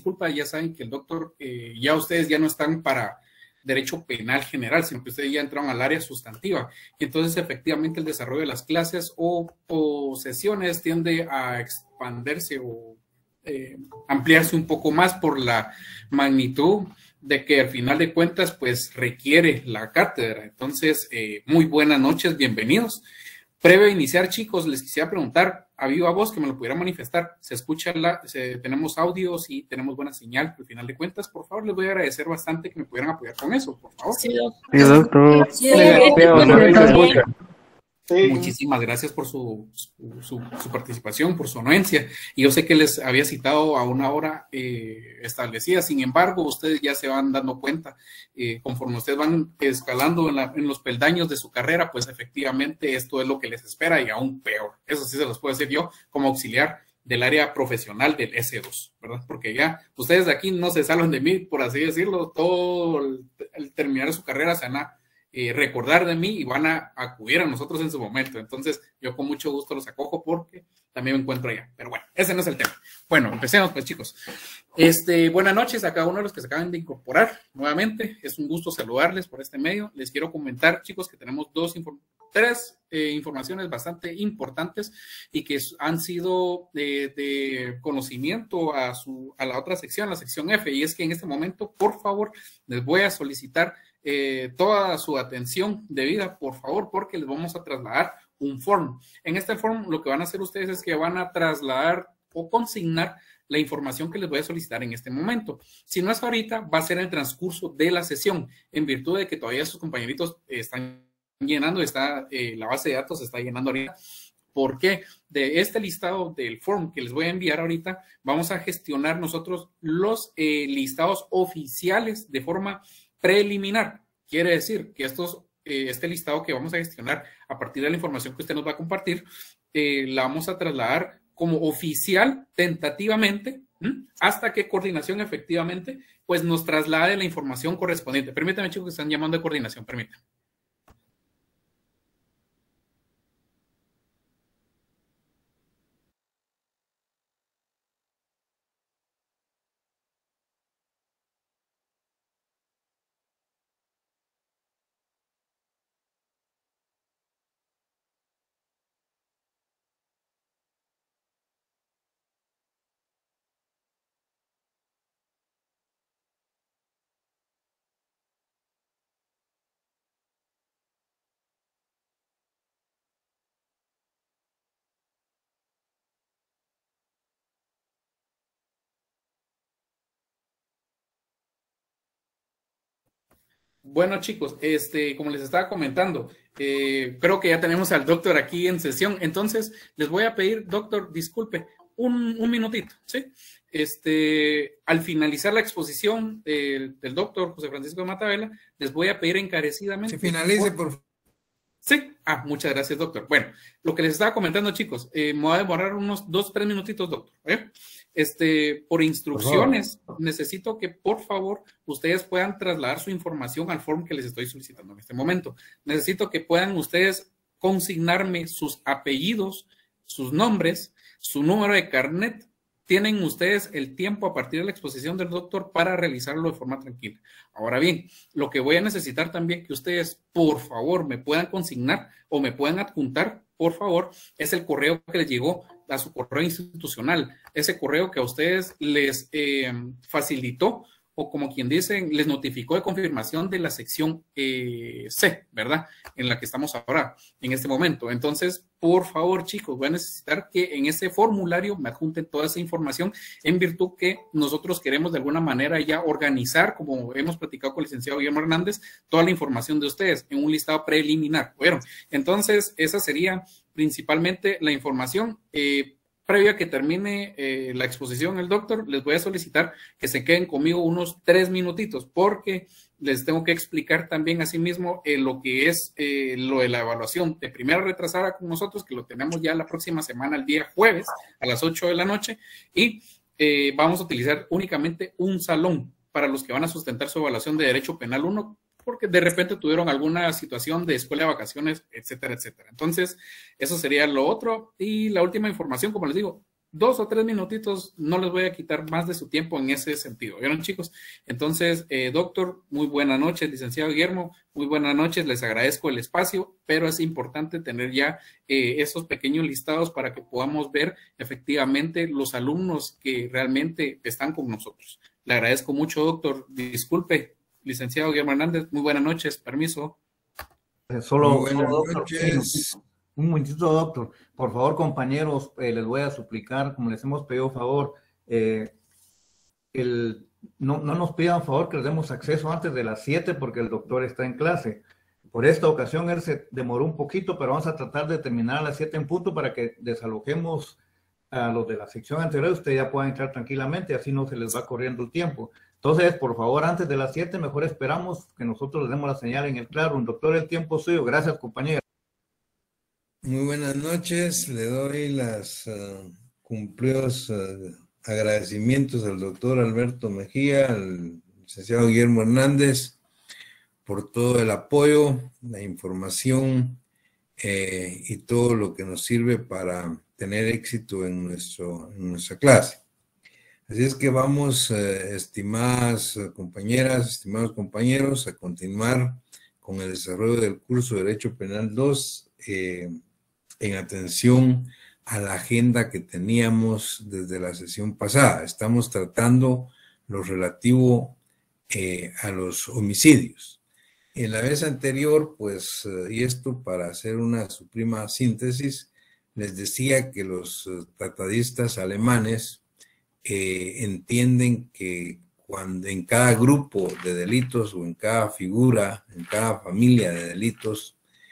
disculpa, ya saben que el doctor, ya ustedes ya no están para derecho penal general, sino que ustedes ya entraron al área sustantiva. Y entonces, efectivamente, el desarrollo de las clases o sesiones tiende a expandirse o ampliarse un poco más por la magnitud de que al final de cuentas, pues requiere la cátedra. Entonces, muy buenas noches, bienvenidos. Previo a iniciar, chicos, les quisiera preguntar a viva voz que me lo pudieran manifestar. ¿Se escucha tenemos audios y tenemos buena señal al final de cuentas? Por favor, les voy a agradecer bastante que me pudieran apoyar con eso, por favor. Sí, doctor. Sí, doctor. Sí. Muchísimas gracias por su participación, por su anuencia. Y yo sé que les había citado a una hora establecida. Sin embargo, ustedes ya se van dando cuenta, conforme ustedes van escalando en los peldaños de su carrera, pues efectivamente esto es lo que les espera y aún peor. Eso sí se los puedo decir yo como auxiliar del área profesional del S2, ¿verdad? Porque ya ustedes de aquí no se salvan de mí, por así decirlo. Todo el terminar su carrera se van a recordar de mí y van a acudir a nosotros en su momento. Entonces, yo con mucho gusto los acojo porque también me encuentro allá. Pero bueno, ese no es el tema. Bueno, empecemos pues, chicos. Buenas noches a cada uno de los que se acaban de incorporar nuevamente. Es un gusto saludarles por este medio. Les quiero comentar, chicos, que tenemos tres informaciones bastante importantes y que han sido de conocimiento a la otra sección, la sección F, y es que en este momento, por favor, les voy a solicitar toda su atención debida, por favor, porque les vamos a trasladar un form. En este form lo que van a hacer ustedes es que van a trasladar o consignar la información que les voy a solicitar en este momento. Si no es ahorita, va a ser en el transcurso de la sesión, en virtud de que todavía sus compañeritos están llenando, la base de datos se está llenando ahorita. Porque de este listado del form que les voy a enviar ahorita, vamos a gestionar nosotros los listados oficiales de forma preliminar. Quiere decir que este listado que vamos a gestionar a partir de la información que usted nos va a compartir, la vamos a trasladar como oficial tentativamente hasta que coordinación efectivamente pues nos traslade la información correspondiente. Permítanme, chicos, que están llamando de coordinación, permítanme. Bueno, chicos, como les estaba comentando, creo que ya tenemos al doctor aquí en sesión, entonces les voy a pedir, doctor, disculpe, un minutito, ¿sí? Al finalizar la exposición del doctor José Francisco Matavela, les voy a pedir encarecidamente... Se finalice, por favor. Sí, muchas gracias, doctor. Bueno, lo que les estaba comentando, chicos, me voy a demorar unos 2-3 minutitos, doctor. Por instrucciones, necesito que, por favor, ustedes puedan trasladar su información al form que les estoy solicitando en este momento. Necesito que puedan ustedes consignarme sus apellidos, sus nombres, su número de carnet. Tienen ustedes el tiempo a partir de la exposición del doctor para realizarlo de forma tranquila. Ahora bien, lo que voy a necesitar también que ustedes, por favor, me puedan consignar o me puedan adjuntar, por favor, es el correo que les llegó a su correo institucional, ese correo que a ustedes les facilitó o como quien dice, les notificó de confirmación de la sección C, ¿verdad? En la que estamos ahora, en este momento. Entonces, por favor, chicos, voy a necesitar que en ese formulario me adjunten toda esa información en virtud que nosotros queremos de alguna manera ya organizar, como hemos platicado con el licenciado Guillermo Hernández, toda la información de ustedes en un listado preliminar. Bueno, entonces esa sería principalmente la información. Previo a que termine la exposición el doctor, les voy a solicitar que se queden conmigo unos 3 minutitos porque les tengo que explicar también asimismo lo que es lo de la evaluación de primera retrasada con nosotros, que lo tenemos ya la próxima semana, el día jueves a las 8 de la noche, y vamos a utilizar únicamente un salón para los que van a sustentar su evaluación de Derecho Penal 1, porque de repente tuvieron alguna situación de escuela de vacaciones, etcétera, etcétera. Entonces, eso sería lo otro. Y la última información, como les digo, 2 o 3 minutitos, no les voy a quitar más de su tiempo en ese sentido. ¿Vieron, chicos? Entonces, doctor, muy buenas noches, licenciado Guillermo, muy buenas noches, les agradezco el espacio, pero es importante tener ya esos pequeños listados para que podamos ver efectivamente los alumnos que realmente están con nosotros. Le agradezco mucho, doctor. Disculpe, licenciado Guillermo Hernández, muy buenas noches, permiso. Solo, doctor, un momentito, doctor. Por favor, compañeros, les voy a suplicar, como les hemos pedido favor, no nos pidan favor que les demos acceso antes de las 7 porque el doctor está en clase. Por esta ocasión él se demoró un poquito, pero vamos a tratar de terminar a las 7 en punto para que desalojemos a los de la sección anterior. Ustedes ya puedan entrar tranquilamente, así no se les va corriendo el tiempo. Entonces, por favor, antes de las 7, mejor esperamos que nosotros les demos la señal en el claro. Un doctor, el tiempo es suyo. Gracias, compañero. Muy buenas noches. Le doy las cumplidos agradecimientos al doctor Alberto Mejía, al licenciado Guillermo Hernández, por todo el apoyo, la información y todo lo que nos sirve para tener éxito en nuestra clase. Así es que vamos, estimadas compañeras, estimados compañeros, a continuar con el desarrollo del curso de Derecho Penal 2 en atención a la agenda que teníamos desde la sesión pasada. Estamos tratando lo relativo a los homicidios. En la vez anterior, pues, y esto para hacer una suprema síntesis, les decía que los tratadistas alemanes entienden que cuando en cada grupo de delitos o en cada figura, en cada familia de delitos,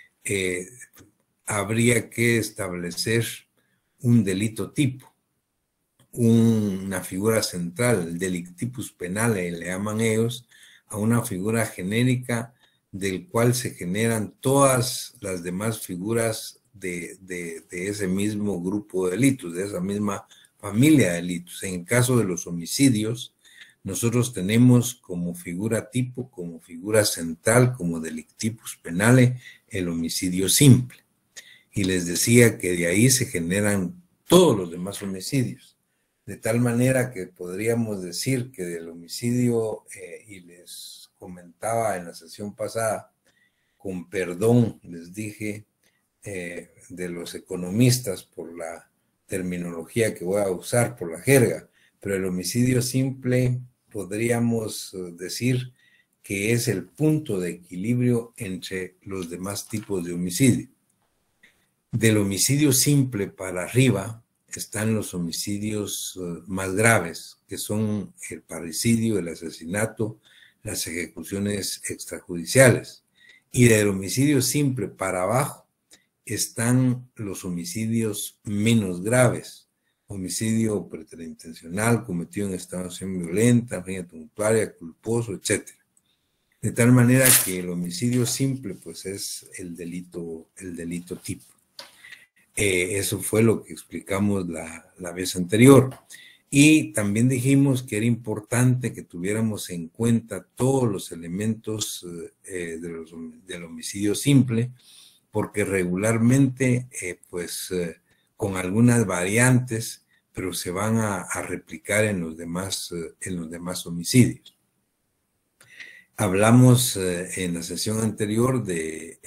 habría que establecer un delito tipo, una figura central, el delictipus penale, le llaman ellos, a una figura genérica del cual se generan todas las demás figuras de ese mismo grupo de delitos, de esa misma familia de delitos. En el caso de los homicidios, nosotros tenemos como figura tipo, como figura central, como delictipus penale, el homicidio simple. Y les decía que de ahí se generan todos los demás homicidios. De tal manera que podríamos decir que del homicidio, y les comentaba en la sesión pasada, con perdón les dije, de los economistas por la terminología que voy a usar, por la jerga, pero el homicidio simple podríamos decir que es el punto de equilibrio entre los demás tipos de homicidio. Del homicidio simple para arriba están los homicidios más graves, que son el parricidio, el asesinato, las ejecuciones extrajudiciales. Y del homicidio simple para abajo están los homicidios menos graves, homicidio preterintencional, cometido en estado de acción violenta, riña tumultuaria, culposo, etc. De tal manera que el homicidio simple pues es el delito tipo. Eso fue lo que explicamos la vez anterior. Y también dijimos que era importante que tuviéramos en cuenta todos los elementos del homicidio simple, porque regularmente, con algunas variantes, pero se van a replicar en los demás homicidios. Hablamos en la sesión anterior del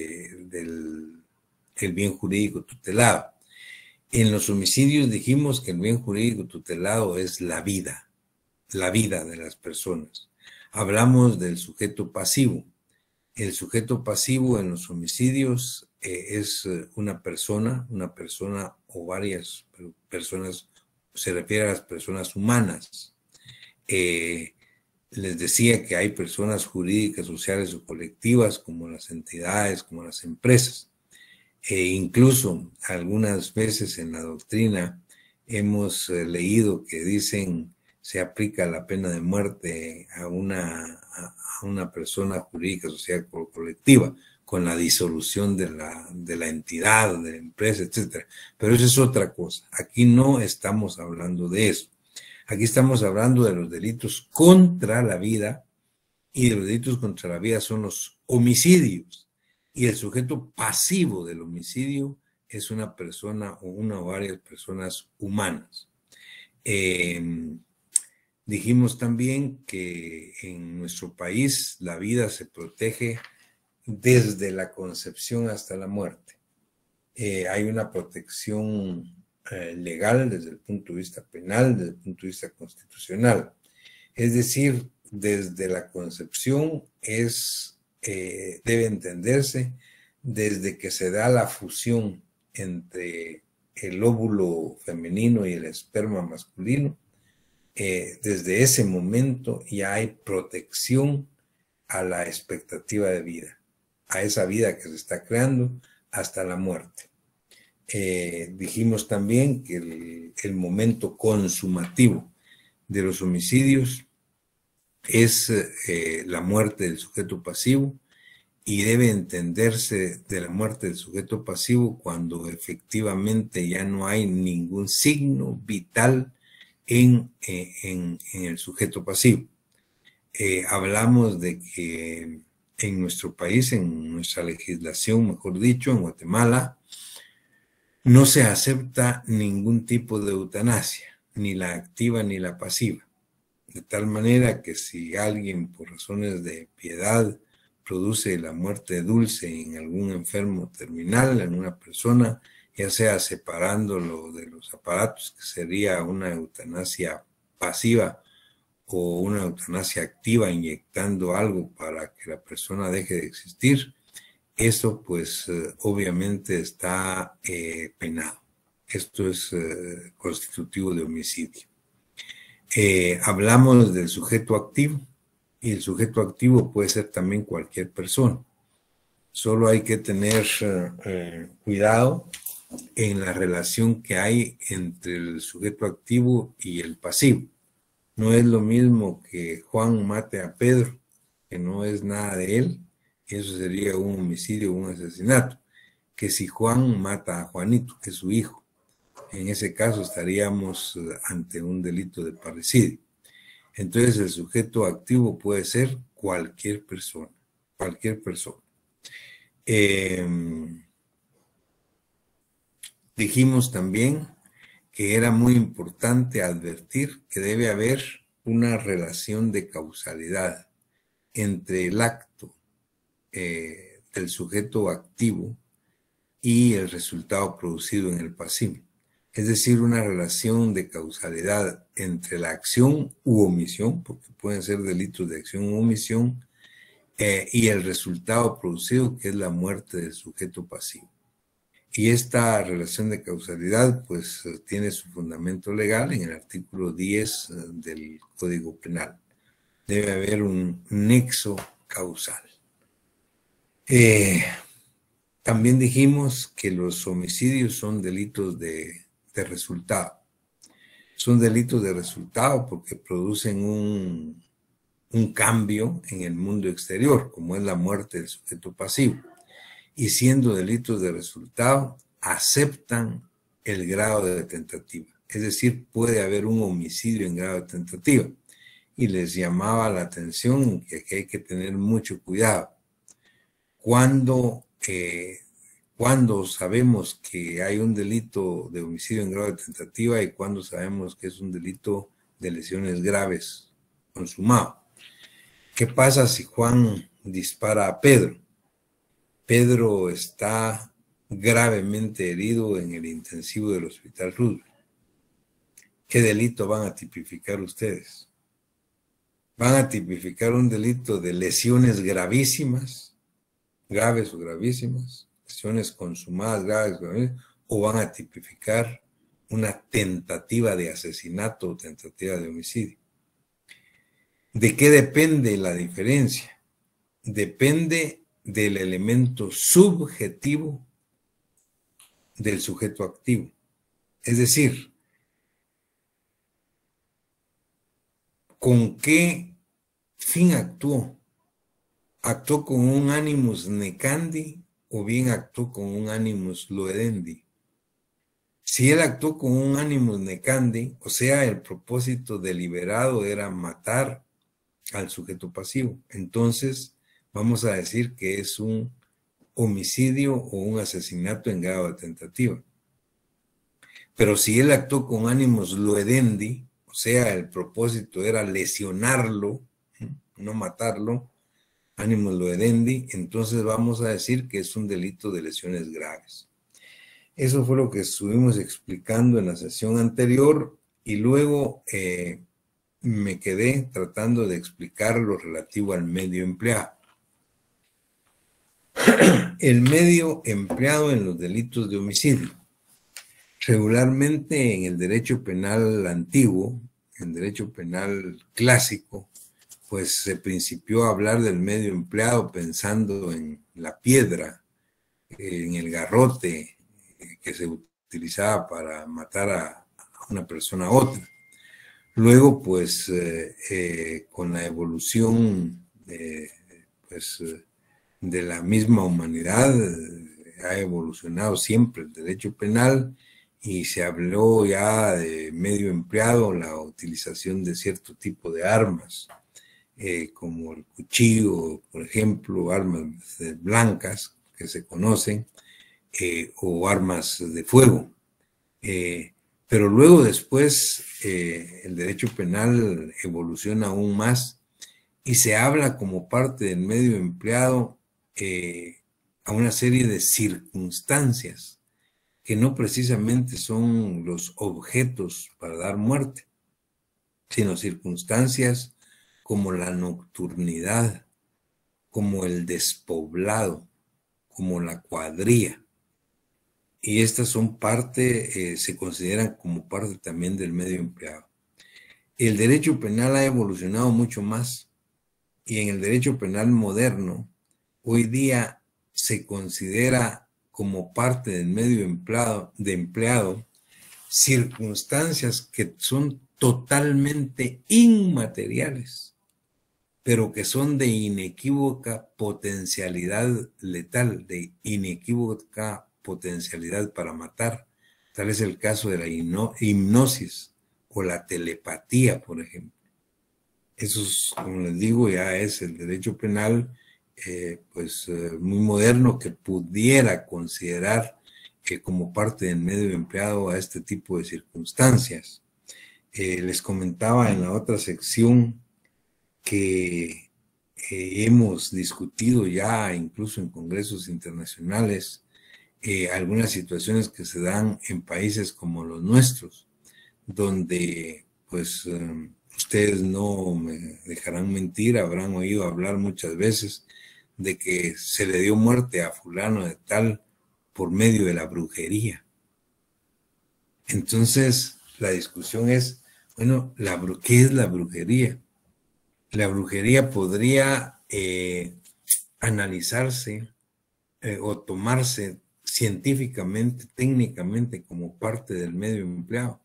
bien jurídico tutelado. En los homicidios dijimos que el bien jurídico tutelado es la vida de las personas. Hablamos del sujeto pasivo. El sujeto pasivo en los homicidios es una persona o varias personas, se refiere a las personas humanas. Les decía que hay personas jurídicas, sociales o colectivas, como las entidades, como las empresas. Incluso algunas veces en la doctrina hemos leído que dicen se aplica la pena de muerte a una persona jurídica, social o colectiva, con la disolución de la entidad, de la empresa, etc. Pero eso es otra cosa. Aquí no estamos hablando de eso. Aquí estamos hablando de los delitos contra la vida, y de los delitos contra la vida son los homicidios. Y el sujeto pasivo del homicidio es una persona o una o varias personas humanas. Dijimos también que en nuestro país la vida se protege desde la concepción hasta la muerte. Hay una protección legal desde el punto de vista penal, desde el punto de vista constitucional. Es decir, desde la concepción debe entenderse desde que se da la fusión entre el óvulo femenino y el esperma masculino. Desde ese momento ya hay protección a la expectativa de vida, a esa vida que se está creando hasta la muerte. Dijimos también que el momento consumativo de los homicidios es la muerte del sujeto pasivo, y debe entenderse de la muerte del sujeto pasivo cuando efectivamente ya no hay ningún signo vital en el sujeto pasivo. Hablamos de que en nuestro país, en nuestra legislación, mejor dicho, en Guatemala, no se acepta ningún tipo de eutanasia, ni la activa ni la pasiva. De tal manera que si alguien por razones de piedad produce la muerte dulce en algún enfermo terminal, en una persona, ya sea separándolo de los aparatos, que sería una eutanasia pasiva, o una eutanasia activa, inyectando algo para que la persona deje de existir, eso pues obviamente está penado. Esto es constitutivo de homicidio. Hablamos del sujeto activo, y el sujeto activo puede ser también cualquier persona. Solo hay que tener cuidado en la relación que hay entre el sujeto activo y el pasivo. No es lo mismo que Juan mate a Pedro, que no es nada de él, eso sería un homicidio o un asesinato, que si Juan mata a Juanito, que es su hijo. En ese caso estaríamos ante un delito de parricidio. Entonces el sujeto activo puede ser cualquier persona, cualquier persona. Dijimos también que era muy importante advertir que debe haber una relación de causalidad entre el acto del sujeto activo y el resultado producido en el pasivo. Es decir, una relación de causalidad entre la acción u omisión, porque pueden ser delitos de acción u omisión, y el resultado producido, que es la muerte del sujeto pasivo. Y esta relación de causalidad, pues, tiene su fundamento legal en el artículo 10 del Código Penal. Debe haber un nexo causal. También dijimos que los homicidios son delitos de resultado. Son delitos de resultado porque producen un cambio en el mundo exterior, como es la muerte del sujeto pasivo. Y siendo delitos de resultado, aceptan el grado de tentativa. Es decir, puede haber un homicidio en grado de tentativa. Y les llamaba la atención que hay que tener mucho cuidado. Cuando sabemos que hay un delito de homicidio en grado de tentativa y cuando sabemos que es un delito de lesiones graves consumado. ¿Qué pasa si Juan dispara a Pedro? Pedro está gravemente herido en el intensivo del Hospital Roosevelt. ¿Qué delito van a tipificar ustedes? ¿Van a tipificar un delito de lesiones gravísimas, graves o gravísimas, lesiones consumadas graves, o van a tipificar una tentativa de asesinato o tentativa de homicidio? ¿De qué depende la diferencia? Depende del elemento subjetivo del sujeto activo. Es decir, ¿con qué fin actuó? ¿Actuó con un animus necandi o bien actuó con un animus loedendi? Si él actuó con un animus necandi, o sea, el propósito deliberado era matar al sujeto pasivo, entonces vamos a decir que es un homicidio o un asesinato en grado de tentativa. Pero si él actuó con ánimos loedendi, o sea, el propósito era lesionarlo, no matarlo, ánimos loedendi, entonces vamos a decir que es un delito de lesiones graves. Eso fue lo que estuvimos explicando en la sesión anterior y luego me quedé tratando de explicar lo relativo al medio empleado. El medio empleado en los delitos de homicidio. Regularmente en el derecho penal antiguo, en el derecho penal clásico, pues se principió a hablar del medio empleado pensando en la piedra, en el garrote que se utilizaba para matar a una persona a otra. Luego, pues, con la evolución de la misma humanidad, ha evolucionado siempre el derecho penal y se habló ya de medio empleado, la utilización de cierto tipo de armas, como el cuchillo, por ejemplo, armas blancas que se conocen, o armas de fuego. Pero luego después el derecho penal evoluciona aún más y se habla como parte del medio empleado a una serie de circunstancias que no precisamente son los objetos para dar muerte, sino circunstancias como la nocturnidad, como el despoblado, como la cuadrilla. Y estas son parte, se consideran como parte también del medio empleado. El derecho penal ha evolucionado mucho más y en el derecho penal moderno, hoy día se considera como parte del medio empleado circunstancias que son totalmente inmateriales, pero que son de inequívoca potencialidad letal, de inequívoca potencialidad para matar. Tal es el caso de la hipnosis o la telepatía, por ejemplo. Eso, como les digo, ya es el derecho penal muy moderno que pudiera considerar como parte del medio empleado a este tipo de circunstancias. Les comentaba en la otra sección que hemos discutido ya incluso en congresos internacionales algunas situaciones que se dan en países como los nuestros, donde pues ustedes no me dejarán mentir, habrán oído hablar muchas veces de que se le dio muerte a fulano de tal por medio de la brujería. Entonces la discusión es, bueno, ¿qué es la brujería? La brujería podría analizarse o tomarse científicamente, técnicamente como parte del medio empleado.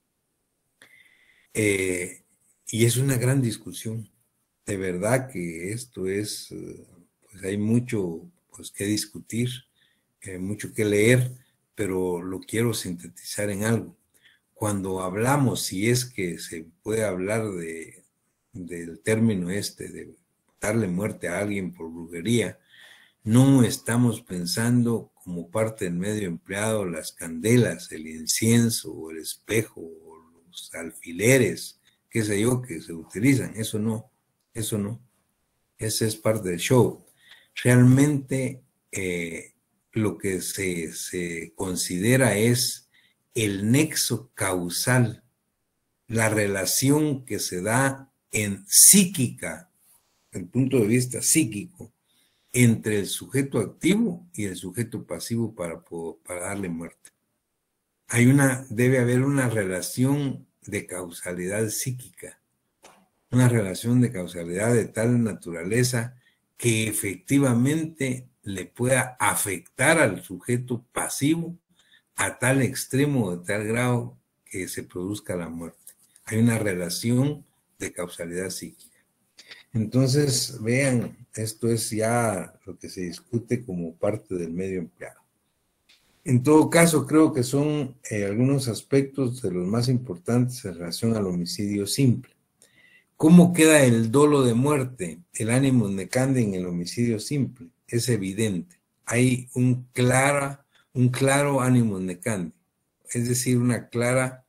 Y es una gran discusión. De verdad que esto es, pues hay mucho pues, que discutir, mucho que leer, pero lo quiero sintetizar en algo. Cuando hablamos, si es que se puede hablar del término de darle muerte a alguien por brujería, no estamos pensando como parte del medio empleado las candelas, el incienso, el espejo, los alfileres, qué sé yo, que se utilizan. Eso no. Ese es parte del show. Realmente lo que se considera es el nexo causal, la relación que se da en psíquica, el punto de vista psíquico, entre el sujeto activo y el sujeto pasivo para darle muerte. Debe haber una relación de causalidad psíquica, una relación de causalidad de tal naturaleza que efectivamente le pueda afectar al sujeto pasivo a tal extremo, de tal grado que se produzca la muerte. Hay una relación de causalidad psíquica. Entonces, vean, esto es ya lo que se discute como parte del medio empleado. En todo caso, creo que son algunos aspectos de los más importantes en relación al homicidio simple. ¿Cómo queda el dolo de muerte, el animus nequandi en el homicidio simple? Es evidente. hay un claro ánimo necandi, es decir, una clara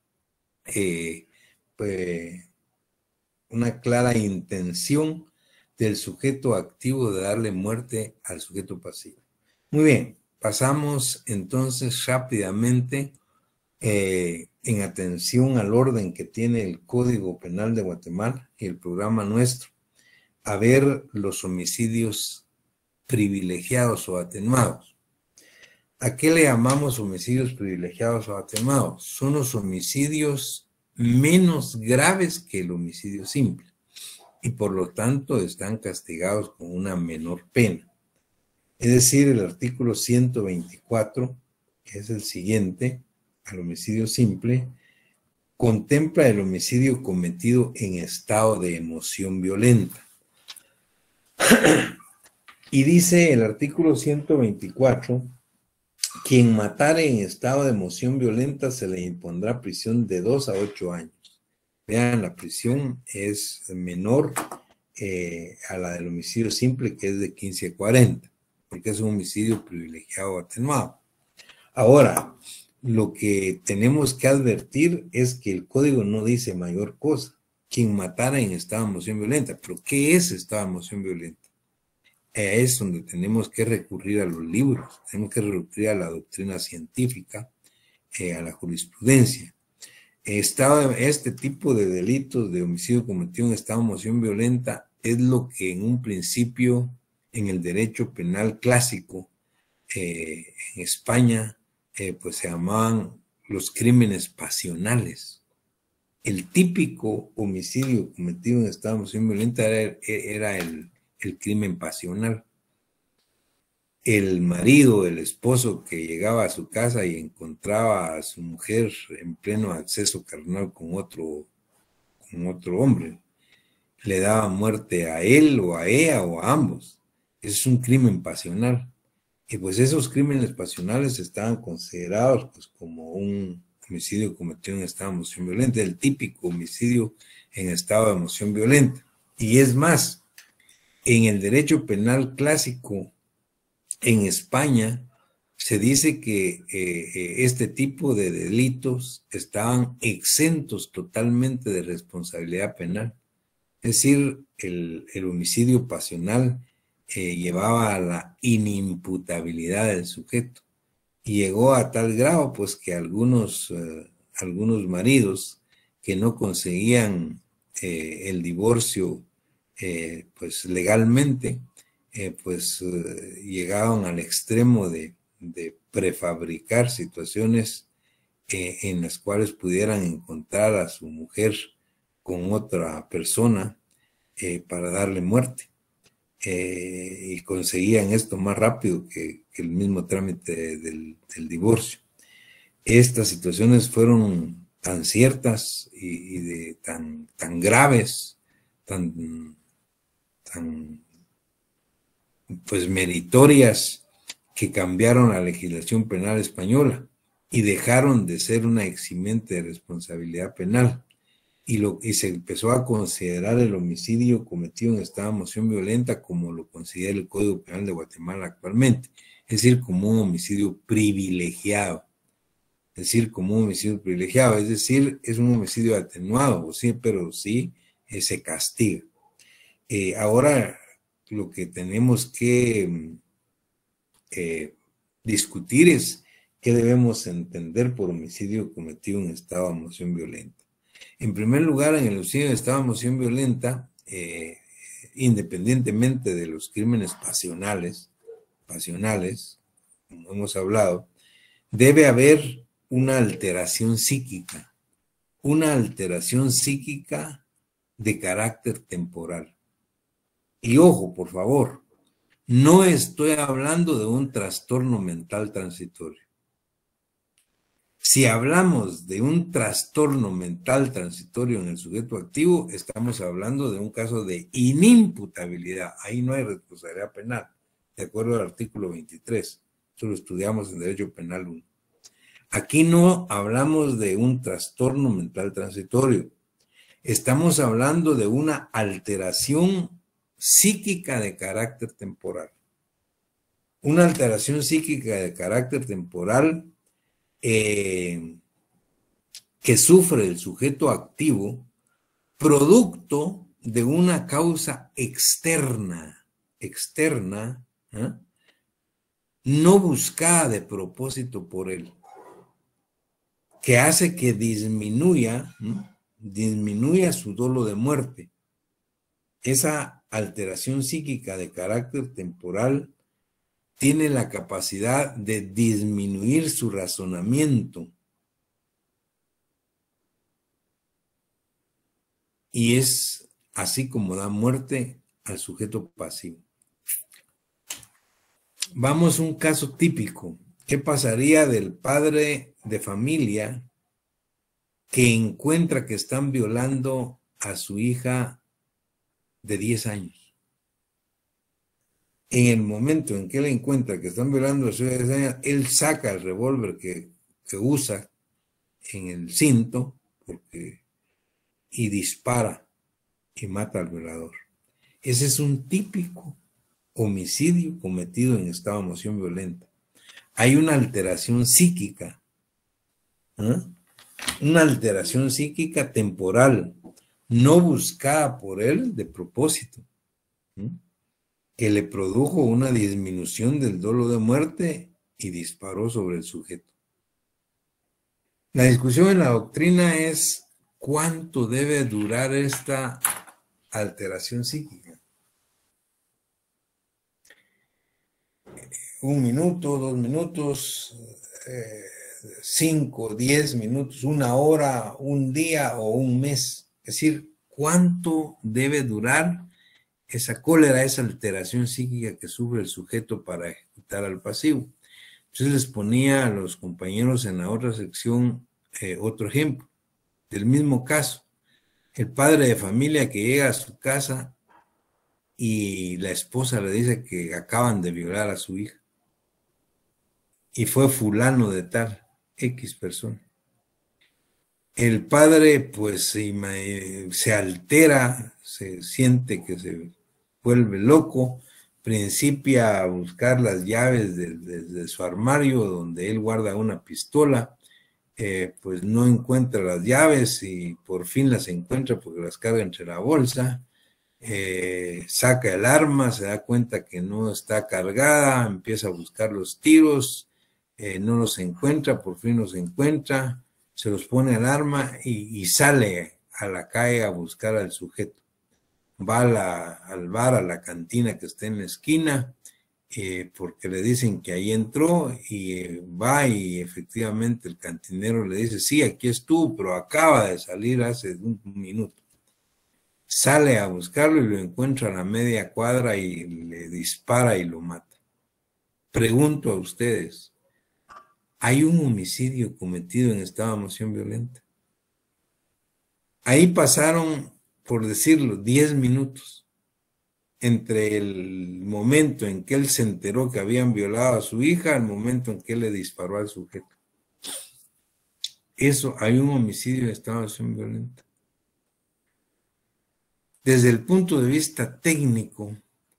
intención del sujeto activo de darle muerte al sujeto pasivo. Muy bien, pasamos entonces rápidamente en atención al orden que tiene el Código Penal de Guatemala y el programa nuestro, a ver los homicidios privilegiados o atenuados. ¿A qué le llamamos homicidios privilegiados o atenuados? Son los homicidios menos graves que el homicidio simple y por lo tanto están castigados con una menor pena. Es decir, el artículo 124, que es el siguiente al homicidio simple, contempla el homicidio cometido en estado de emoción violenta. Y dice el artículo 124, quien matare en estado de emoción violenta se le impondrá prisión de 2 a 8 años. Vean, la prisión es menor a la del homicidio simple, que es de 15 a 40, porque es un homicidio privilegiado o atenuado. Ahora, lo que tenemos que advertir es que el código no dice mayor cosa. Quien matara en estado de emoción violenta. ¿Pero qué es estado de emoción violenta? Es donde tenemos que recurrir a los libros, tenemos que recurrir a la doctrina científica, a la jurisprudencia. Este tipo de delitos de homicidio cometido en estado de emoción violenta es lo que en un principio en el derecho penal clásico en España pues se llamaban los crímenes pasionales. El típico homicidio cometido en estado de emoción violenta era el crimen pasional. El marido, el esposo que llegaba a su casa y encontraba a su mujer en pleno acceso carnal con otro hombre, le daba muerte a él o a ella o a ambos. Es un crimen pasional. Y pues esos crímenes pasionales estaban considerados pues como un homicidio cometido en estado de emoción violenta, el típico homicidio en estado de emoción violenta. Y es más, en el derecho penal clásico en España se dice que este tipo de delitos estaban exentos totalmente de responsabilidad penal. Es decir, el homicidio pasional llevaba a la inimputabilidad del sujeto. Y llegó a tal grado pues que algunos maridos que no conseguían el divorcio pues legalmente, llegaban al extremo de prefabricar situaciones en las cuales pudieran encontrar a su mujer con otra persona para darle muerte. Y conseguían esto más rápido que el mismo trámite del divorcio. Estas situaciones fueron tan ciertas y tan graves, tan pues meritorias, que cambiaron la legislación penal española y dejaron de ser una eximente de responsabilidad penal. Y se empezó a considerar el homicidio cometido en estado de emoción violenta como lo considera el Código Penal de Guatemala actualmente, es decir, como un homicidio privilegiado. Es decir, como un homicidio privilegiado, es decir, es un homicidio atenuado, sí, pero sí se castiga. Ahora lo que tenemos que discutir es qué debemos entender por homicidio cometido en estado de emoción violenta. En primer lugar, en el homicidio en estado de emoción violenta, independientemente de los crímenes pasionales, como hemos hablado, debe haber una alteración psíquica de carácter temporal. Y ojo, por favor, no estoy hablando de un trastorno mental transitorio. Si hablamos de un trastorno mental transitorio en el sujeto activo, estamos hablando de un caso de inimputabilidad. Ahí no hay responsabilidad penal, de acuerdo al artículo 23. Eso lo estudiamos en Derecho Penal 1. Aquí no hablamos de un trastorno mental transitorio. Estamos hablando de una alteración psíquica de carácter temporal. una alteración psíquica de carácter temporal que sufre el sujeto activo producto de una causa externa, ¿eh? No buscada de propósito por él, que hace que disminuya su dolo de muerte. Esa alteración psíquica de carácter temporal tiene la capacidad de disminuir su razonamiento. Y es así como da muerte al sujeto pasivo. Vamos a un caso típico. ¿Qué pasaría del padre de familia que encuentra que están violando a su hija de 10 años? En el momento en que él encuentra que están violando a su hija de 10 años, él saca el revólver que usa en el cinto y dispara y mata al violador. Ese es un típico homicidio cometido en estado de emoción violenta. Hay una alteración psíquica, una alteración psíquica temporal, no buscada por él de propósito, que le produjo una disminución del dolo de muerte y disparó sobre el sujeto. La discusión en la doctrina es cuánto debe durar esta alteración psíquica. 1 minuto, 2 minutos, 5, 10 minutos, 1 hora, 1 día o 1 mes. Es decir, cuánto debe durar esa cólera, esa alteración psíquica que sufre el sujeto para ejecutar al pasivo. Entonces les ponía a los compañeros en la otra sección otro ejemplo del mismo caso. El padre de familia que llega a su casa y la esposa le dice que acaban de violar a su hija. Y fue fulano de tal, X persona. El padre pues se altera, se siente que se vuelve loco, principia a buscar las llaves de su armario donde él guarda una pistola, pues no encuentra las llaves y por fin las encuentra porque las carga entre la bolsa. Saca el arma, se da cuenta que no está cargada, empieza a buscar los tiros, no los encuentra, por fin los encuentra, se los pone al arma y sale a la calle a buscar al sujeto. Va al bar, a la cantina que está en la esquina, porque le dicen que ahí entró y va y efectivamente el cantinero le dice, sí, aquí estuvo, pero acaba de salir hace 1 minuto. Sale a buscarlo y lo encuentra a la media cuadra y le dispara y lo mata. Pregunto a ustedes, ¿hay un homicidio cometido en estado de emoción violenta? Ahí pasaron, por decirlo, 10 minutos entre el momento en que él se enteró que habían violado a su hija al momento en que él le disparó al sujeto. Eso, hay un homicidio en estado de emoción violenta. Desde el punto de vista técnico,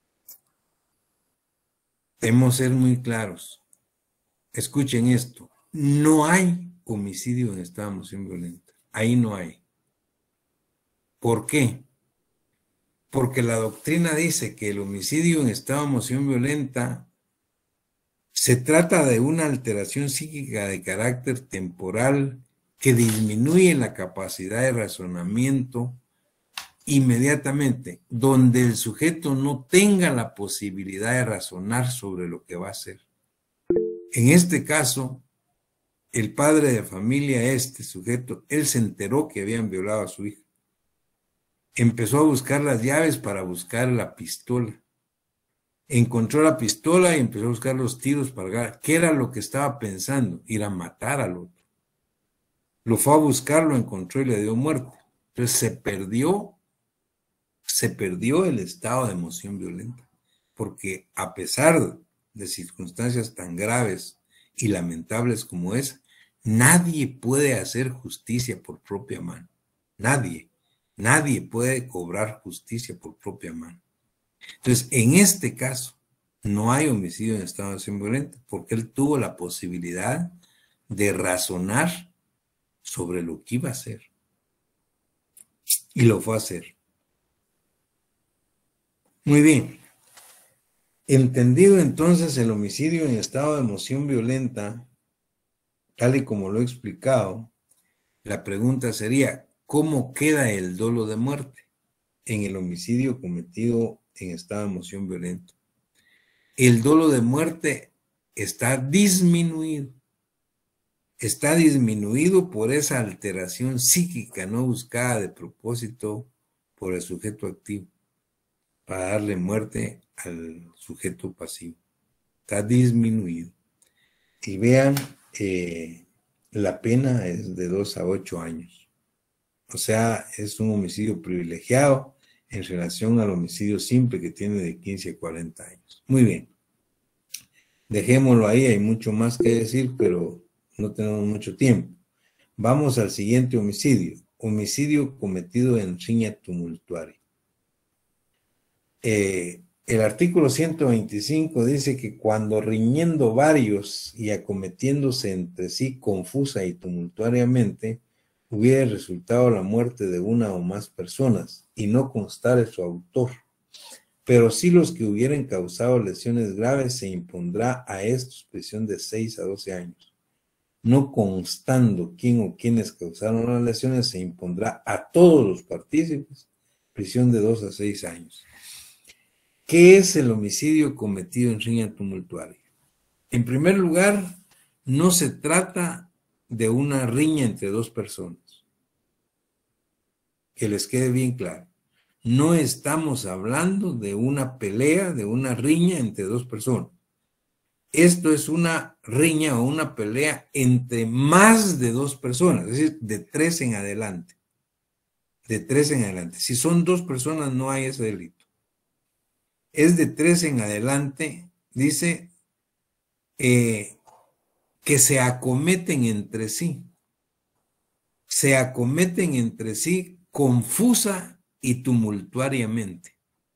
debemos ser muy claros. Escuchen esto, no hay homicidio en estado de emoción violenta. Ahí no hay. ¿Por qué? Porque la doctrina dice que el homicidio en estado de emoción violenta se trata de una alteración psíquica de carácter temporal que disminuye la capacidad de razonamiento inmediatamente, donde el sujeto no tenga la posibilidad de razonar sobre lo que va a hacer. En este caso, el padre de familia, este sujeto, él se enteró que habían violado a su hija. Empezó a buscar las llaves para buscar la pistola. Encontró la pistola y empezó a buscar los tiros para... ¿Qué era lo que estaba pensando? Ir a matar al otro. Lo fue a buscar, lo encontró y le dio muerte. Entonces se perdió el estado de emoción violenta, porque a pesar de circunstancias tan graves y lamentables como esa, nadie puede hacer justicia por propia mano. Nadie puede cobrar justicia por propia mano. Entonces, en este caso, No hay homicidio en estado de acción violenta, porque él tuvo la posibilidad de razonar sobre lo que iba a hacer. Y lo fue a hacer. Muy bien. Entendido entonces el homicidio en estado de emoción violenta, tal y como lo he explicado, la pregunta sería, ¿cómo queda el dolo de muerte en el homicidio cometido en estado de emoción violenta? El dolo de muerte está disminuido. Está disminuido por esa alteración psíquica no buscada de propósito por el sujeto activo para darle muerte al sujeto pasivo. Está disminuido. Y vean, la pena es de 2 a 8 años. O sea, es un homicidio privilegiado en relación al homicidio simple que tiene de 15 a 40 años. Muy bien. Dejémoslo ahí, hay mucho más que decir, pero no tenemos mucho tiempo. Vamos al siguiente homicidio. Homicidio cometido en riña tumultuaria. El artículo 125 dice que cuando riñendo varios y acometiéndose entre sí confusa y tumultuariamente, hubiera resultado la muerte de una o más personas y no constare su autor, pero si los que hubieran causado lesiones graves, se impondrá a estos prisión de 6 a 12 años. No constando quién o quiénes causaron las lesiones, se impondrá a todos los partícipes prisión de 2 a 6 años. ¿Qué es el homicidio cometido en riña tumultuaria? En primer lugar, no se trata de una riña entre dos personas. Que les quede bien claro. No estamos hablando de una pelea, de una riña entre dos personas. Esto es una riña o una pelea entre más de dos personas, es decir, de 3 en adelante. De 3 en adelante. Si son 2 personas, no hay ese delito. Es de 3 en adelante, dice que se acometen entre sí. Se acometen entre sí confusa y tumultuariamente.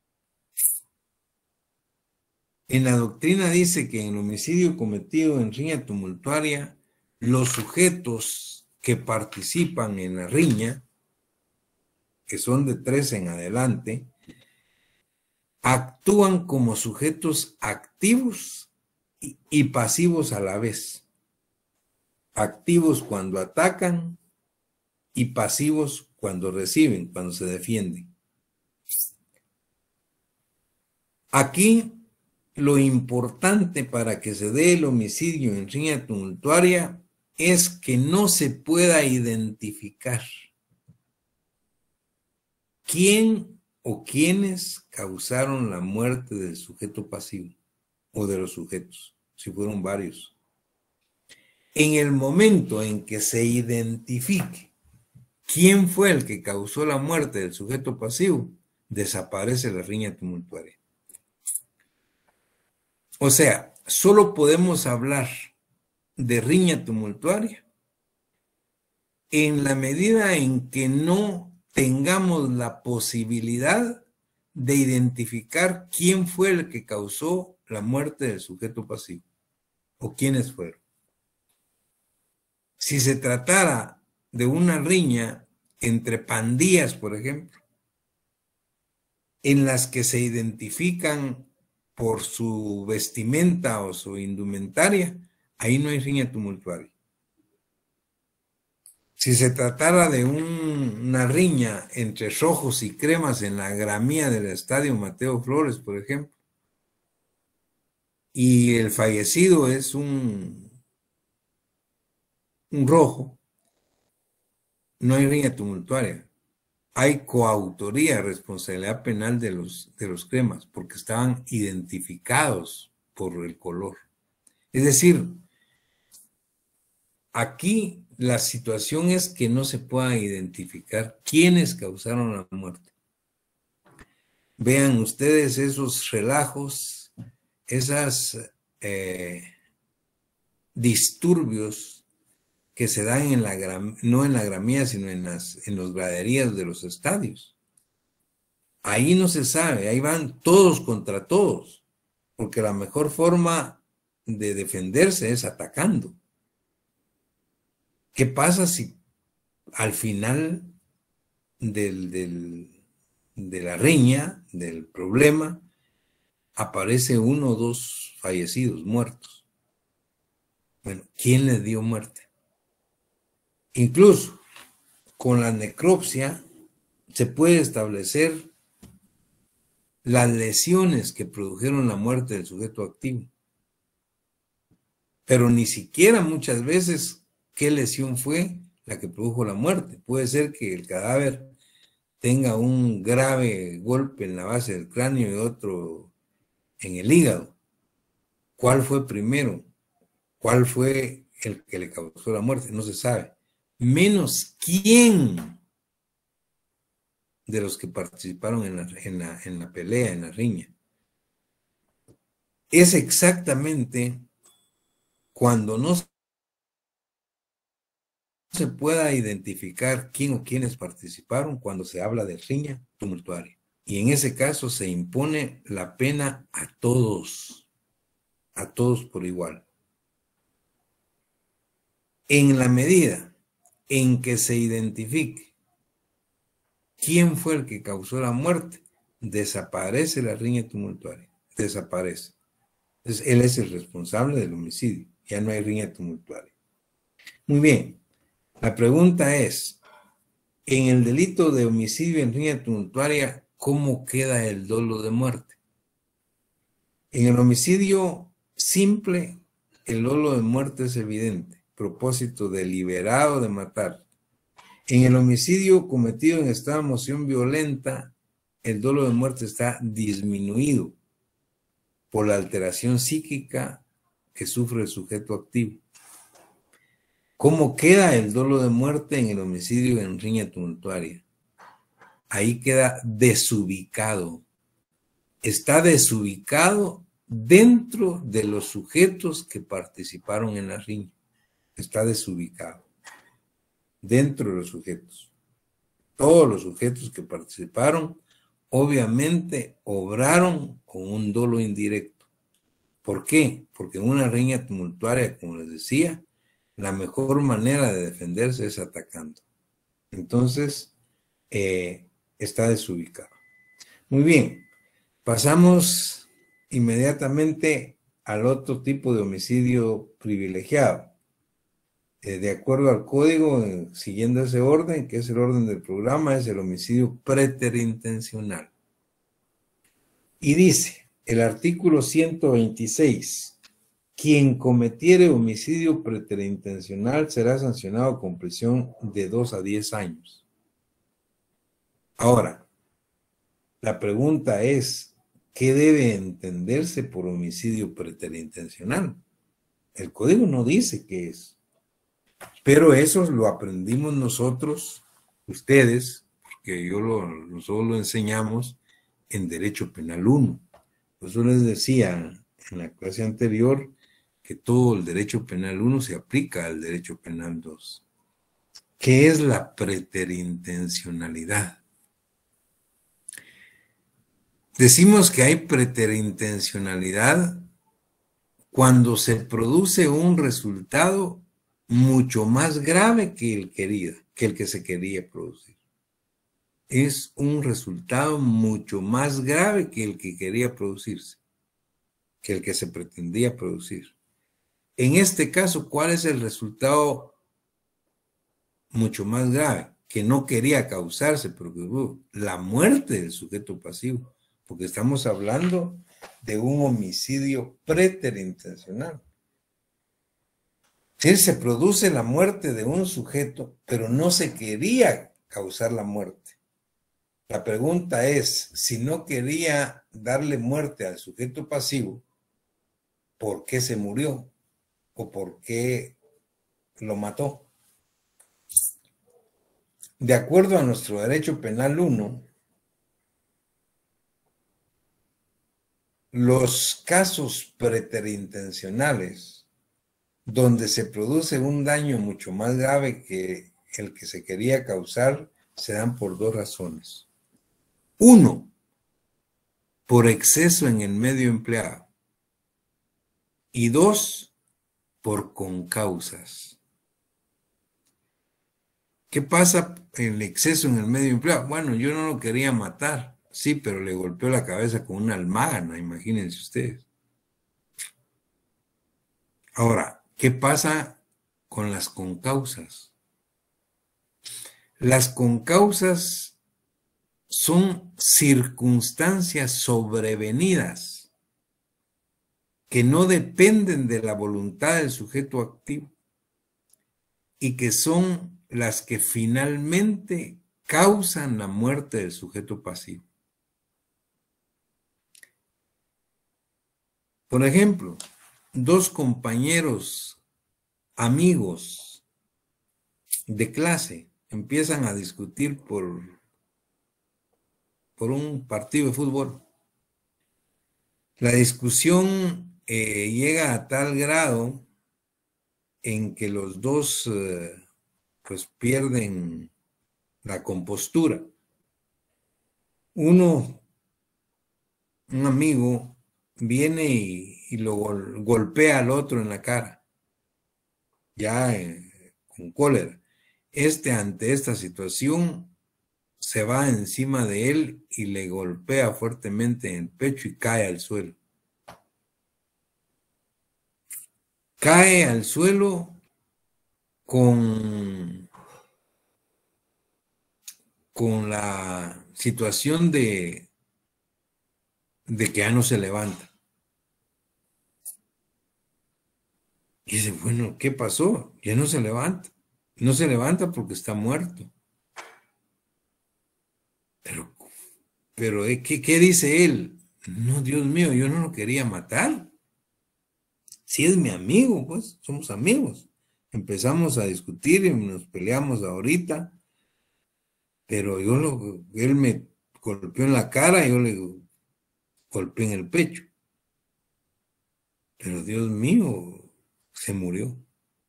En la doctrina dice que en el homicidio cometido en riña tumultuaria, los sujetos que participan en la riña, que son de 3 en adelante, actúan como sujetos activos y pasivos a la vez. Activos cuando atacan y pasivos cuando reciben, cuando se defienden. Aquí lo importante para que se dé el homicidio en riña tumultuaria es que no se pueda identificar quién o quiénes causaron la muerte del sujeto pasivo o de los sujetos, si fueron varios. En el momento en que se identifique quién fue el que causó la muerte del sujeto pasivo, desaparece la riña tumultuaria. O sea, solo podemos hablar de riña tumultuaria en la medida en que no tengamos la posibilidad de identificar quién fue el que causó la muerte del sujeto pasivo o quiénes fueron. Si se tratara de una riña entre pandillas, por ejemplo, en las que se identifican por su vestimenta o su indumentaria, ahí no hay riña tumultuaria. Si se tratara de una riña entre rojos y cremas en la gramía del estadio Mateo Flores, por ejemplo, y el fallecido es un rojo, no hay riña tumultuaria. Hay coautoría, responsabilidad penal de los cremas, porque estaban identificados por el color. Es decir, aquí la situación es que no se pueda identificar quiénes causaron la muerte. Vean ustedes esos relajos, esas disturbios que se dan no en la gramía, sino en los graderías de los estadios. Ahí no se sabe, ahí van todos contra todos. porque la mejor forma de defenderse es atacando. ¿Qué pasa si al final de la riña, del problema, aparece 1 o 2 fallecidos, muertos? Bueno, ¿quién les dio muerte? Incluso con la necropsia se puede establecer las lesiones que produjeron la muerte del sujeto activo, pero ni siquiera muchas veces qué lesión fue la que produjo la muerte. Puede ser que el cadáver tenga un grave golpe en la base del cráneo y otro en el hígado. ¿Cuál fue primero? ¿Cuál fue el que le causó la muerte? No se sabe. Menos quién de los que participaron en la pelea, en la riña. Es exactamente cuando no se pueda identificar quién o quiénes participaron cuando se habla de riña tumultuaria. Y en ese caso se impone la pena a todos por igual. En la medida en que se identifique quién fue el que causó la muerte, desaparece la riña tumultuaria, desaparece. Entonces, él es el responsable del homicidio, ya no hay riña tumultuaria. Muy bien, la pregunta es, en el delito de homicidio en riña tumultuaria, ¿cómo queda el dolo de muerte? En el homicidio simple, el dolo de muerte es evidente, propósito deliberado de matar. En el homicidio cometido en estado de emoción violenta, el dolo de muerte está disminuido por la alteración psíquica que sufre el sujeto activo. ¿Cómo queda el dolo de muerte en el homicidio en riña tumultuaria? Ahí queda desubicado. Está desubicado dentro de los sujetos que participaron en la riña. Está desubicado. Dentro de los sujetos. Todos los sujetos que participaron, obviamente, obraron con un dolo indirecto. ¿Por qué? Porque en una riña tumultuaria, como les decía, la mejor manera de defenderse es atacando. Entonces, está desubicado. Muy bien, pasamos inmediatamente al otro tipo de homicidio privilegiado. De acuerdo al código, siguiendo ese orden, que es el orden del programa, es el homicidio preterintencional. Y dice el artículo 126, quien cometiere homicidio preterintencional será sancionado con prisión de 2 a 10 años. Ahora, la pregunta es, ¿qué debe entenderse por homicidio preterintencional? El código no dice qué es. Pero eso lo aprendimos nosotros, ustedes, porque nosotros lo enseñamos en Derecho Penal 1. Por eso les decía en la clase anterior que todo el Derecho Penal 1 se aplica al Derecho Penal 2. ¿Qué es la preterintencionalidad? Decimos que hay preterintencionalidad cuando se produce un resultado mucho más grave que el que se quería producir. Es un resultado mucho más grave que el que quería producirse, que el que se pretendía producir. En este caso, ¿cuál es el resultado mucho más grave? Que no quería causarse, pero que hubo la muerte del sujeto pasivo, porque estamos hablando de un homicidio preterintencional. Si se produce la muerte de un sujeto, pero no se quería causar la muerte. La pregunta es, si no quería darle muerte al sujeto pasivo, ¿por qué se murió? ¿O por qué lo mató? De acuerdo a nuestro Derecho Penal 1, los casos preterintencionales donde se produce un daño mucho más grave que el que se quería causar, se dan por 2 razones. 1, por exceso en el medio empleado. y 2, por concausas. ¿Qué pasa en el exceso en el medio empleado? Bueno, yo no lo quería matar, sí, pero le golpeó la cabeza con una almágana, imagínense ustedes. Ahora, ¿qué pasa con las concausas? Las concausas son circunstancias sobrevenidas que no dependen de la voluntad del sujeto activo y que son las que finalmente causan la muerte del sujeto pasivo. Por ejemplo, 2 compañeros, amigos de clase, empiezan a discutir por un partido de fútbol. La discusión llega a tal grado en que los dos pues pierden la compostura. Un amigo viene y lo golpea al otro en la cara, ya con cólera. Ante esta situación se va encima de él y le golpea fuertemente en el pecho y cae al suelo. Cae al suelo con la situación de que ya no se levanta. Y dice, bueno, ¿qué pasó? Ya no se levanta. No se levanta porque está muerto. Pero ¿qué dice él? No, Dios mío, yo no lo quería matar. Si es mi amigo, pues, somos amigos. Empezamos a discutir y nos peleamos ahorita, pero él me golpeó en la cara y yo le golpeé en el pecho. Pero Dios mío, se murió.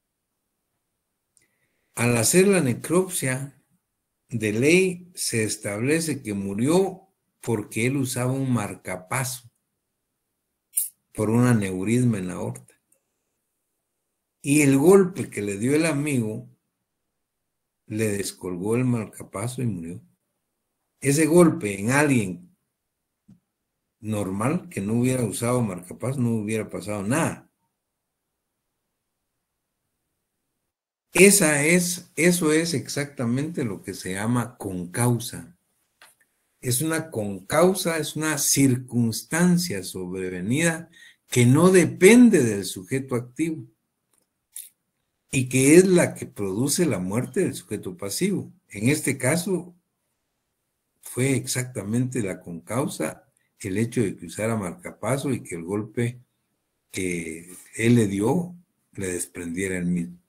Al hacer la necropsia, de ley se establece que murió porque él usaba un marcapaso por un aneurisma en la aorta. Y el golpe que le dio el amigo le descolgó el marcapaso y murió. Ese golpe en alguien normal que no hubiera usado marcapaso no hubiera pasado nada. Eso es exactamente lo que se llama concausa. Es una concausa, es una circunstancia sobrevenida que no depende del sujeto activo y que es la que produce la muerte del sujeto pasivo. En este caso, fue exactamente la concausa el hecho de que usara marcapaso y que el golpe que él le dio le desprendiera el mismo.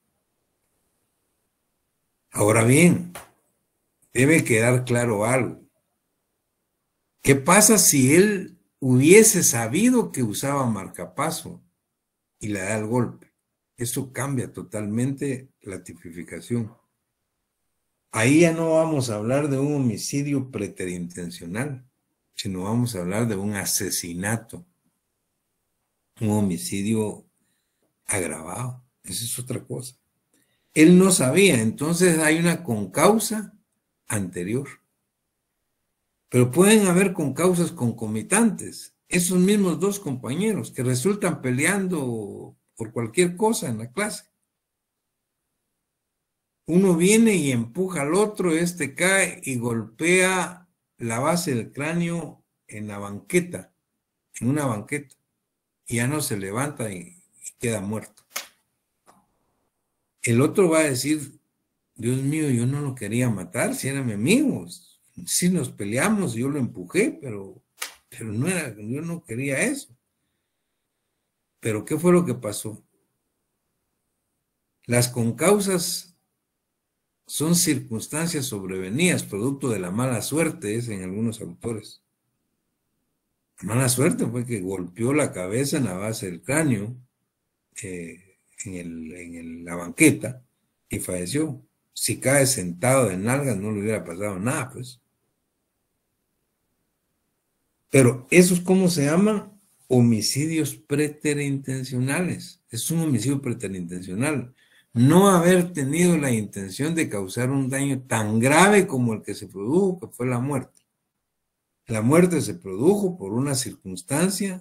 Ahora bien, debe quedar claro algo. ¿Qué pasa si él hubiese sabido que usaba marcapaso y le da el golpe? Eso cambia totalmente la tipificación. Ahí ya no vamos a hablar de un homicidio preterintencional, sino vamos a hablar de un asesinato, un homicidio agravado. Eso es otra cosa. Él no sabía, entonces hay una concausa anterior. Pero pueden haber concausas concomitantes. Esos mismos 2 compañeros que resultan peleando por cualquier cosa en la clase. Uno viene y empuja al otro, este cae y golpea la base del cráneo en la banqueta, en una banqueta, y ya no se levanta y queda muerto. El otro va a decir, Dios mío, yo no lo quería matar, si era mi amigo, si nos peleamos, yo lo empujé, pero no era, yo no quería eso. Pero ¿qué fue lo que pasó? Las concausas son circunstancias sobrevenidas, producto de la mala suerte, dicen algunos autores. La mala suerte fue que golpeó la cabeza en la base del cráneo, en la banqueta, y falleció. Si cae sentado de nalgas no le hubiera pasado nada, pues. Pero esos, ¿cómo se llaman? homicidios preterintencionales. Es un homicidio preterintencional. No haber tenido la intención de causar un daño tan grave como el que se produjo, que fue la muerte. La muerte se produjo por una circunstancia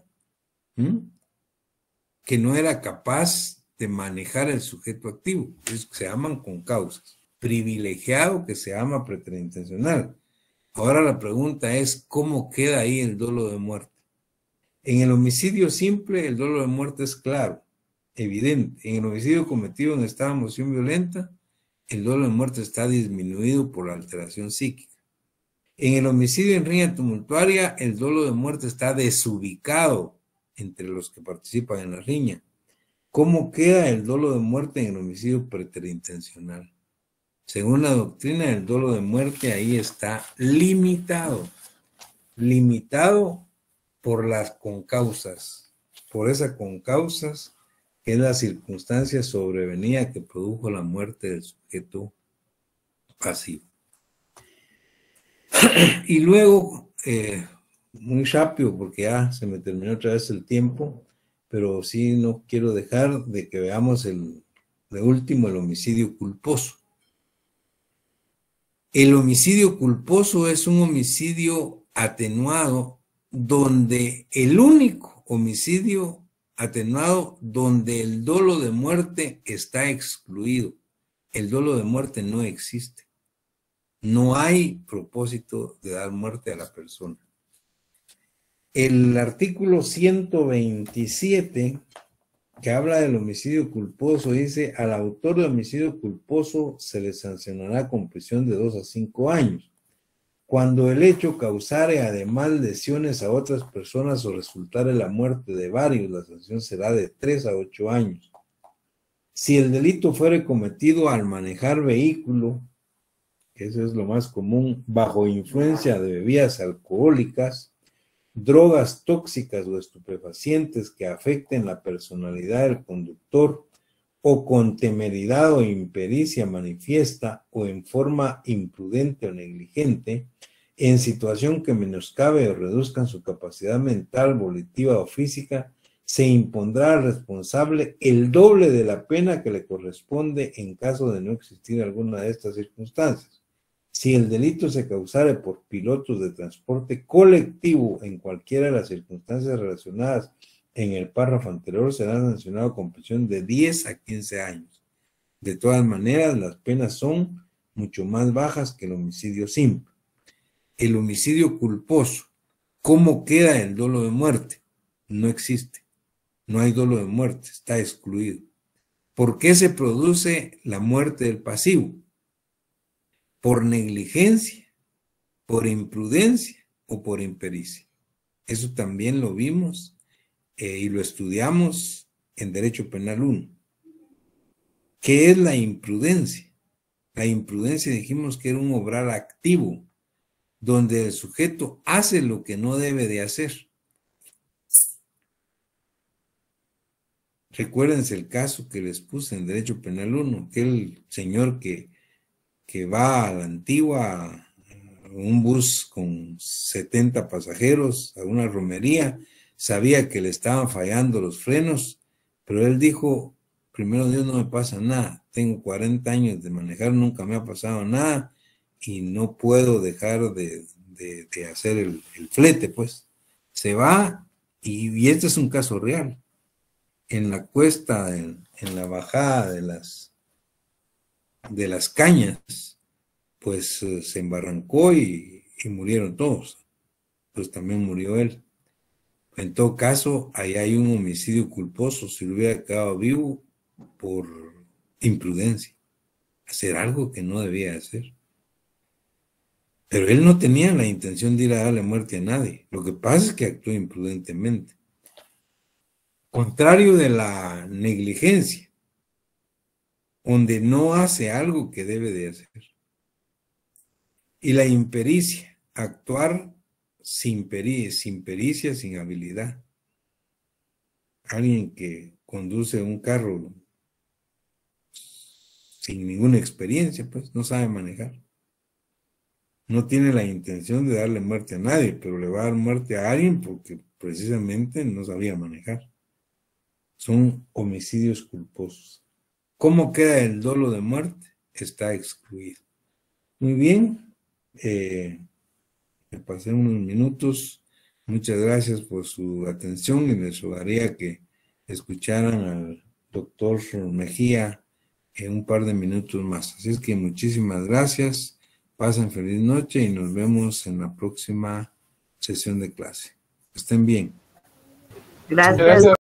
que no era capaz de manejar el sujeto activo. Se llaman concausas. Privilegiado que se llama preterintencional. Ahora la pregunta es, ¿cómo queda ahí el dolo de muerte? En el homicidio simple, el dolo de muerte es claro, evidente. En el homicidio cometido en estado de emoción violenta, el dolo de muerte está disminuido por la alteración psíquica. En el homicidio en riña tumultuaria, el dolo de muerte está desubicado entre los que participan en la riña. ¿Cómo queda el dolo de muerte en el homicidio preterintencional? Según la doctrina, el dolo de muerte ahí está limitado. Limitado por las concausas. Por esas concausas, que es la circunstancia sobrevenida que produjo la muerte del sujeto pasivo. Y luego, muy rápido, porque ya se me terminó otra vez el tiempo, pero sí no quiero dejar de que veamos de último, el homicidio culposo. El homicidio culposo es un homicidio atenuado, donde el único homicidio atenuado donde el dolo de muerte está excluido. El dolo de muerte no existe. No hay propósito de dar muerte a la persona. El artículo 127, que habla del homicidio culposo, dice: al autor de homicidio culposo se le sancionará con prisión de 2 a 5 años. Cuando el hecho causare además lesiones a otras personas o resultare la muerte de varios, la sanción será de 3 a 8 años. Si el delito fuere cometido al manejar vehículo, que eso es lo más común, bajo influencia de bebidas alcohólicas, drogas tóxicas o estupefacientes que afecten la personalidad del conductor, o con temeridad o impericia manifiesta o en forma imprudente o negligente, en situación que menoscabe o reduzcan su capacidad mental, volitiva o física, se impondrá al responsable el doble de la pena que le corresponde en caso de no existir alguna de estas circunstancias. Si el delito se causare por pilotos de transporte colectivo en cualquiera de las circunstancias relacionadas en el párrafo anterior, será sancionado con prisión de 10 a 15 años. De todas maneras, las penas son mucho más bajas que el homicidio simple. El homicidio culposo, ¿cómo queda el dolo de muerte? No existe. No hay dolo de muerte, está excluido. ¿Por qué se produce la muerte del pasivo? ¿Por negligencia, por imprudencia o por impericia? Eso también lo vimos y lo estudiamos en Derecho Penal 1. ¿Qué es la imprudencia? La imprudencia dijimos que era un obrar activo, donde el sujeto hace lo que no debe de hacer. Recuérdense el caso que les puse en Derecho Penal 1, aquel señor que va a la Antigua, un bus con 70 pasajeros, a una romería, sabía que le estaban fallando los frenos, pero él dijo: primero Dios, no me pasa nada, tengo 40 años de manejar, nunca me ha pasado nada y no puedo dejar de hacer el flete, pues. Se va y este es un caso real. En la cuesta, en la bajada de las cañas, pues se embarrancó y murieron todos. Pues también murió él. En todo caso, ahí hay un homicidio culposo, si lo hubiera quedado vivo por imprudencia, hacer algo que no debía hacer. Pero él no tenía la intención de ir a darle muerte a nadie. Lo que pasa es que actuó imprudentemente. Contrario de la negligencia, donde no hace algo que debe de hacer. Y la impericia, actuar sin pericia, sin habilidad. Alguien que conduce un carro sin ninguna experiencia, pues no sabe manejar. no tiene la intención de darle muerte a nadie, pero le va a dar muerte a alguien porque precisamente no sabía manejar. Son homicidios culposos. ¿Cómo queda el dolo de muerte? Está excluido. Muy bien, me pasé unos minutos. Muchas gracias por su atención y les rogaría que escucharan al doctor Mejía en un par de minutos más. Así es que muchísimas gracias, pasen feliz noche y nos vemos en la próxima sesión de clase. Estén bien. Gracias.